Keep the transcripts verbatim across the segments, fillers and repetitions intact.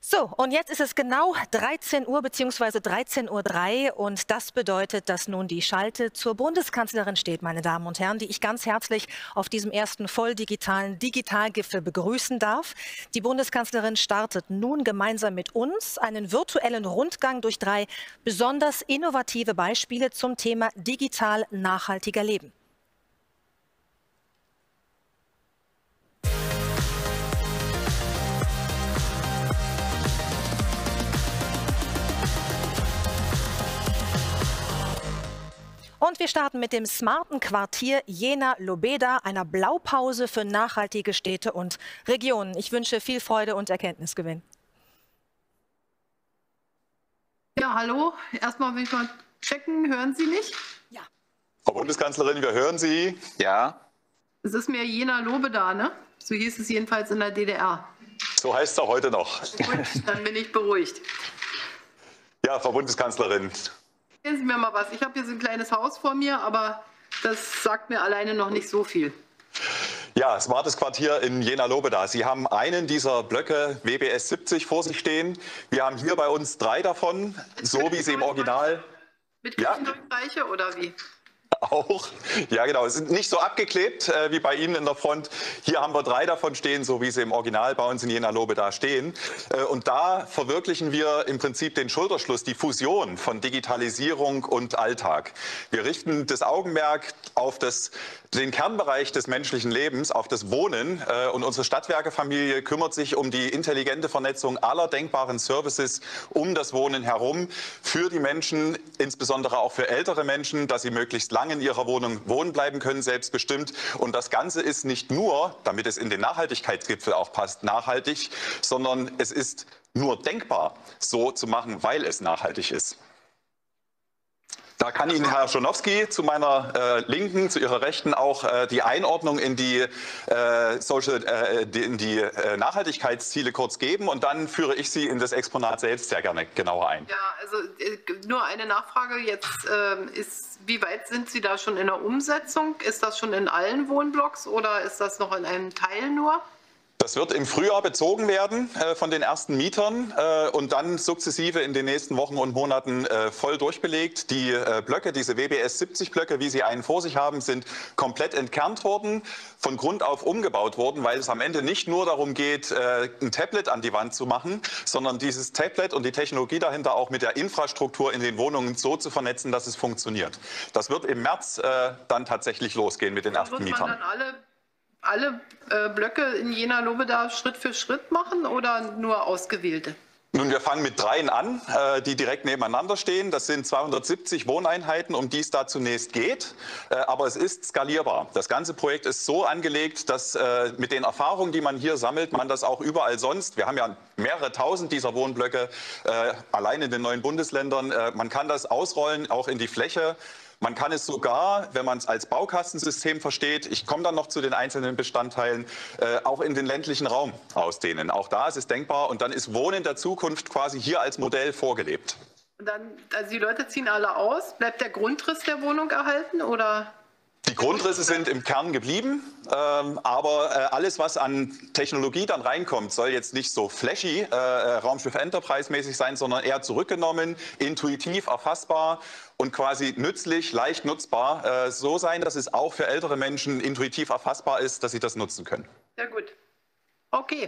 So, und jetzt ist es genau dreizehn Uhr bzw. dreizehn Uhr drei und das bedeutet, dass nun die Schalte zur Bundeskanzlerin steht, meine Damen und Herren, die ich ganz herzlich auf diesem ersten voll digitalen Digitalgipfel begrüßen darf. Die Bundeskanzlerin startet nun gemeinsam mit uns einen virtuellen Rundgang durch drei besonders innovative Beispiele zum Thema digital nachhaltiger Leben. Und wir starten mit dem smarten Quartier Jena-Lobeda, einer Blaupause für nachhaltige Städte und Regionen. Ich wünsche viel Freude und Erkenntnisgewinn. Ja, hallo. Erstmal will ich mal checken. Hören Sie mich? Ja. Frau Bundeskanzlerin, wir hören Sie. Ja. Es ist mir Jena-Lobeda, ne? So hieß es jedenfalls in der D D R. So heißt es auch heute noch. Gut, dann bin ich beruhigt. Ja, Frau Bundeskanzlerin. Erzählen Sie mir mal was. Ich habe hier so ein kleines Haus vor mir, aber das sagt mir alleine noch nicht so viel. Ja, smartes Quartier in Jena-Lobeda. Sie haben einen dieser Blöcke W B S siebzig vor sich stehen. Wir haben hier bei uns drei davon, so wie sie im Original... Mit Küchendurchreiche ja. Oder wie? Auch, ja genau, es sind nicht so abgeklebt äh, wie bei Ihnen in der Front. Hier haben wir drei davon stehen, so wie sie im Original bei uns in Jena-Lobeda stehen. Äh, und da verwirklichen wir im Prinzip den Schulterschluss, die Fusion von Digitalisierung und Alltag. Wir richten das Augenmerk auf das, den Kernbereich des menschlichen Lebens, auf das Wohnen. Äh, und unsere Stadtwerke-Familie kümmert sich um die intelligente Vernetzung aller denkbaren Services um das Wohnen herum, für die Menschen, insbesondere auch für ältere Menschen, dass sie möglichst lange in ihrer Wohnung wohnen bleiben können, selbstbestimmt. Und das Ganze ist nicht nur, damit es in den Nachhaltigkeitsgipfel auch passt, nachhaltig, sondern es ist nur denkbar, so zu machen, weil es nachhaltig ist. Da kann Ihnen Herr Schonowski zu meiner äh, Linken, zu Ihrer Rechten auch äh, die Einordnung in die, äh, Social, äh, die, in die äh, Nachhaltigkeitsziele kurz geben und dann führe ich Sie in das Exponat selbst sehr gerne genauer ein. Ja, also äh, nur eine Nachfrage jetzt äh, ist, wie weit sind Sie da schon in der Umsetzung? Ist das schon in allen Wohnblocks oder ist das noch in einem Teil nur? Das wird im Frühjahr bezogen werden äh, von den ersten Mietern äh, und dann sukzessive in den nächsten Wochen und Monaten äh, voll durchbelegt. Die äh, Blöcke, diese W B S siebzig Blöcke, wie Sie einen vor sich haben, sind komplett entkernt worden, von Grund auf umgebaut worden, weil es am Ende nicht nur darum geht, äh, ein Tablet an die Wand zu machen, sondern dieses Tablet und die Technologie dahinter auch mit der Infrastruktur in den Wohnungen so zu vernetzen, dass es funktioniert. Das wird im März äh, dann tatsächlich losgehen mit den ersten Mietern. Dann alle alle äh, Blöcke in Jena-Lobeda Schritt für Schritt machen oder nur ausgewählte? Nun, wir fangen mit dreien an, äh, die direkt nebeneinander stehen. Das sind zweihundertsiebzig Wohneinheiten, um die es da zunächst geht. Äh, aber es ist skalierbar. Das ganze Projekt ist so angelegt, dass äh, mit den Erfahrungen, die man hier sammelt, man das auch überall sonst, wir haben ja mehrere tausend dieser Wohnblöcke äh, allein in den neuen Bundesländern, äh, man kann das ausrollen, auch in die Fläche. Man kann es sogar, wenn man es als Baukastensystem versteht, ich komme dann noch zu den einzelnen Bestandteilen, äh, auch in den ländlichen Raum ausdehnen. Auch da ist es denkbar und dann ist Wohnen der Zukunft quasi hier als Modell vorgelebt. Und dann, also die Leute ziehen alle aus. Bleibt der Grundriss der Wohnung erhalten oder? Die Grundrisse sind im Kern geblieben, ähm, aber äh, alles, was an Technologie dann reinkommt, soll jetzt nicht so flashy, äh, Raumschiff Enterprise-mäßig sein, sondern eher zurückgenommen, intuitiv erfassbar und quasi nützlich, leicht nutzbar, äh, so sein, dass es auch für ältere Menschen intuitiv erfassbar ist, dass sie das nutzen können. Sehr gut. Okay.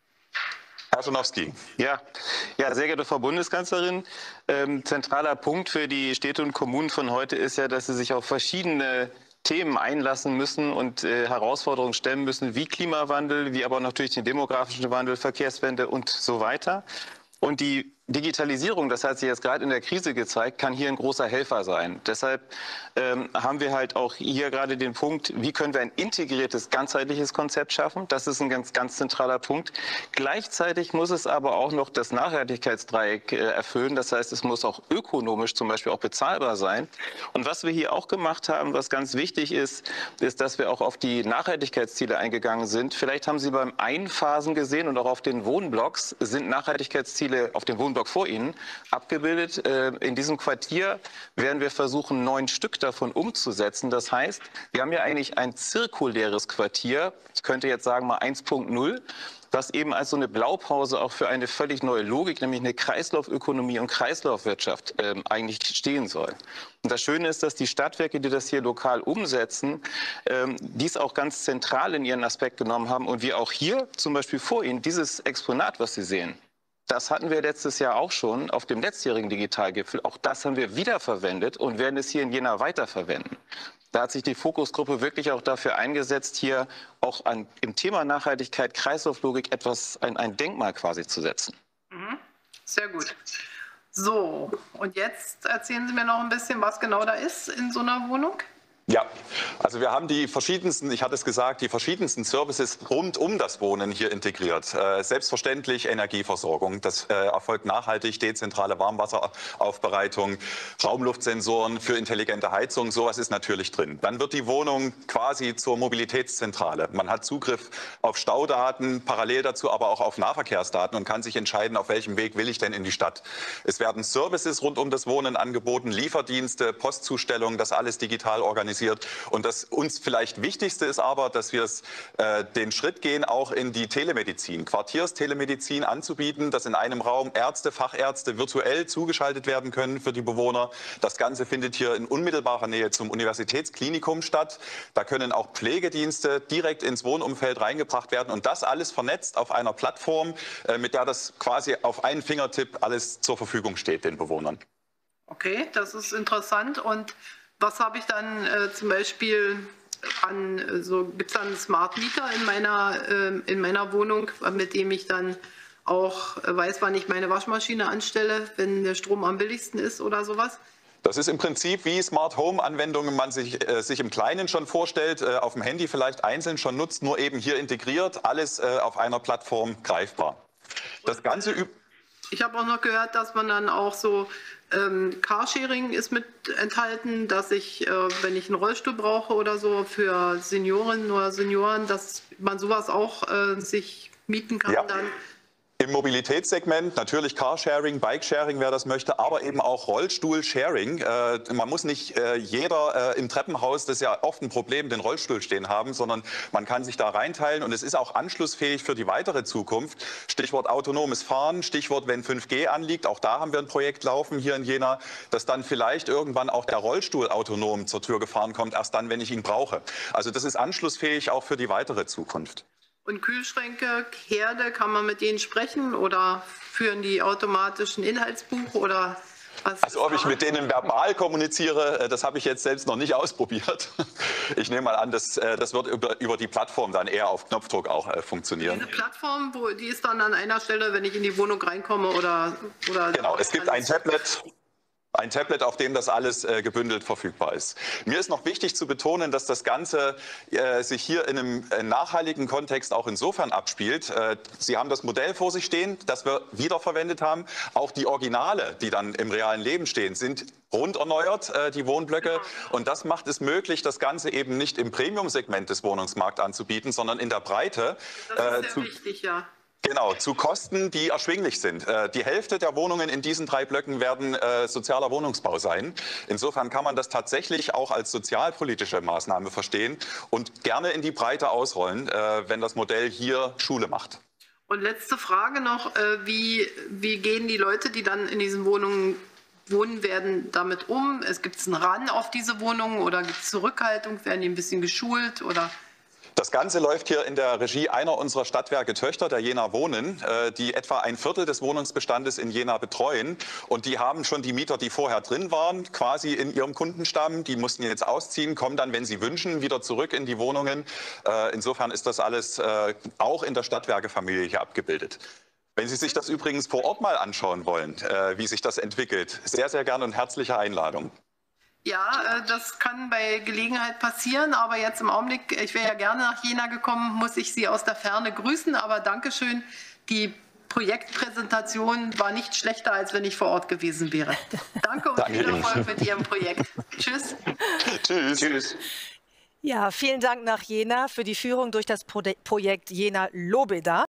Herr Schonowski. Ja. Ja, sehr geehrte Frau Bundeskanzlerin, ähm, zentraler Punkt für die Städte und Kommunen von heute ist ja, dass sie sich auf verschiedene Themen einlassen müssen und äh, Herausforderungen stellen müssen, wie Klimawandel, wie aber natürlich den demografischen Wandel, Verkehrswende und so weiter. Und die Digitalisierung, das hat sich jetzt gerade in der Krise gezeigt, kann hier ein großer Helfer sein. Deshalb ähm, haben wir halt auch hier gerade den Punkt, wie können wir ein integriertes, ganzheitliches Konzept schaffen? Das ist ein ganz, ganz zentraler Punkt. Gleichzeitig muss es aber auch noch das Nachhaltigkeitsdreieck äh, erfüllen. Das heißt, es muss auch ökonomisch zum Beispiel auch bezahlbar sein. Und was wir hier auch gemacht haben, was ganz wichtig ist, ist, dass wir auch auf die Nachhaltigkeitsziele eingegangen sind. Vielleicht haben Sie beim Einphasen gesehen und auch auf den Wohnblocks sind Nachhaltigkeitsziele auf den Wohnblocks Wohnblock vor Ihnen abgebildet. In diesem Quartier werden wir versuchen, neun Stück davon umzusetzen. Das heißt, wir haben ja eigentlich ein zirkuläres Quartier, ich könnte jetzt sagen mal eins Punkt null, was eben als so eine Blaupause auch für eine völlig neue Logik, nämlich eine Kreislaufökonomie und Kreislaufwirtschaft äh, eigentlich stehen soll. Und das Schöne ist, dass die Stadtwerke, die das hier lokal umsetzen, ähm, dies auch ganz zentral in ihren Aspekt genommen haben und wir auch hier zum Beispiel vor Ihnen dieses Exponat, was Sie sehen, das hatten wir letztes Jahr auch schon auf dem letztjährigen Digitalgipfel. Auch das haben wir wiederverwendet und werden es hier in Jena weiterverwenden. Da hat sich die Fokusgruppe wirklich auch dafür eingesetzt, hier auch an, im Thema Nachhaltigkeit, Kreislauflogik etwas, ein, ein Denkmal quasi zu setzen. Mhm. Sehr gut. So, und jetzt erzählen Sie mir noch ein bisschen, was genau da ist in so einer Wohnung. Ja, also wir haben die verschiedensten, ich hatte es gesagt, die verschiedensten Services rund um das Wohnen hier integriert. Äh, selbstverständlich Energieversorgung, das äh, erfolgt nachhaltig, dezentrale Warmwasseraufbereitung, Raumluftsensoren für intelligente Heizung, sowas ist natürlich drin. Dann wird die Wohnung quasi zur Mobilitätszentrale. Man hat Zugriff auf Staudaten, parallel dazu aber auch auf Nahverkehrsdaten und kann sich entscheiden, auf welchem Weg will ich denn in die Stadt. Es werden Services rund um das Wohnen angeboten, Lieferdienste, Postzustellung, das alles digital organisiert. Und das uns vielleicht Wichtigste ist aber, dass wir es, äh, den Schritt gehen, auch in die Telemedizin, Quartierstelemedizin anzubieten, dass in einem Raum Ärzte, Fachärzte virtuell zugeschaltet werden können für die Bewohner. Das Ganze findet hier in unmittelbarer Nähe zum Universitätsklinikum statt. Da können auch Pflegedienste direkt ins Wohnumfeld reingebracht werden und das alles vernetzt auf einer Plattform, äh, mit der das quasi auf einen Fingertipp alles zur Verfügung steht den Bewohnern. Okay, das ist interessant. Und was habe ich dann äh, zum Beispiel an, so gibt es dann einen Smart Meter in meiner, äh, in meiner Wohnung, mit dem ich dann auch äh, weiß, wann ich meine Waschmaschine anstelle, wenn der Strom am billigsten ist oder sowas? Das ist im Prinzip wie Smart Home Anwendungen man sich, äh, sich im Kleinen schon vorstellt, äh, auf dem Handy vielleicht einzeln schon nutzt, nur eben hier integriert, alles äh, auf einer Plattform greifbar. Das Ganze übt. Ich habe auch noch gehört, dass man dann auch so ähm, Carsharing ist mit enthalten, dass ich, äh, wenn ich einen Rollstuhl brauche oder so für Seniorinnen oder Senioren, dass man sowas auch äh, sich mieten kann Ja. dann. Im Mobilitätssegment natürlich Carsharing, Bikesharing, wer das möchte, aber eben auch Rollstuhl-Sharing. Äh, man muss nicht äh, jeder äh, im Treppenhaus, das ist ja oft ein Problem, den Rollstuhl stehen haben, sondern man kann sich da reinteilen und es ist auch anschlussfähig für die weitere Zukunft. Stichwort autonomes Fahren, Stichwort, wenn fünf G anliegt, auch da haben wir ein Projekt laufen hier in Jena, dass dann vielleicht irgendwann auch der Rollstuhl autonom zur Tür gefahren kommt, erst dann, wenn ich ihn brauche. Also das ist anschlussfähig auch für die weitere Zukunft. Und Kühlschränke, Herde, kann man mit denen sprechen oder führen die automatisch ein Inhaltsbuch oder was? Also ob ich mit denen verbal kommuniziere, das habe ich jetzt selbst noch nicht ausprobiert. Ich nehme mal an, das, das wird über, über die Plattform dann eher auf Knopfdruck auch äh, funktionieren. Diese Plattform, wo, die ist dann an einer Stelle, wenn ich in die Wohnung reinkomme oder... oder genau, es gibt ein Tablet... Ein Tablet, auf dem das alles äh, gebündelt verfügbar ist. Mir ist noch wichtig zu betonen, dass das Ganze äh, sich hier in einem äh, nachhaltigen Kontext auch insofern abspielt. Äh, Sie haben das Modell vor sich stehen, das wir wiederverwendet haben. Auch die Originale, die dann im realen Leben stehen, sind rund erneuert, äh, die Wohnblöcke. Und das macht es möglich, das Ganze eben nicht im Premium-Segment des Wohnungsmarkts anzubieten, sondern in der Breite. Das ist äh, sehr zu wichtig, ja. Genau, zu Kosten, die erschwinglich sind. Die Hälfte der Wohnungen in diesen drei Blöcken werden äh, sozialer Wohnungsbau sein. Insofern kann man das tatsächlich auch als sozialpolitische Maßnahme verstehen und gerne in die Breite ausrollen, äh, wenn das Modell hier Schule macht. Und letzte Frage noch, äh, wie, wie gehen die Leute, die dann in diesen Wohnungen wohnen werden, damit um? Es gibt einen Ran auf diese Wohnungen oder gibt es Zurückhaltung? Werden die ein bisschen geschult oder... Das Ganze läuft hier in der Regie einer unserer Stadtwerke Töchter, der Jena Wohnen, die etwa ein Viertel des Wohnungsbestandes in Jena betreuen. Und die haben schon die Mieter, die vorher drin waren, quasi in ihrem Kundenstamm. Die mussten jetzt ausziehen, kommen dann, wenn sie wünschen, wieder zurück in die Wohnungen. Insofern ist das alles auch in der Stadtwerkefamilie hier abgebildet. Wenn Sie sich das übrigens vor Ort mal anschauen wollen, wie sich das entwickelt, sehr, sehr gerne und herzliche Einladung. Ja, das kann bei Gelegenheit passieren, aber jetzt im Augenblick, ich wäre ja gerne nach Jena gekommen, muss ich Sie aus der Ferne grüßen, aber Dankeschön, die Projektpräsentation war nicht schlechter, als wenn ich vor Ort gewesen wäre. Danke und Danke viel Erfolg mit Ihrem Projekt. Tschüss. Tschüss. Tschüss. Ja, vielen Dank nach Jena für die Führung durch das Projekt Jena Lobeda.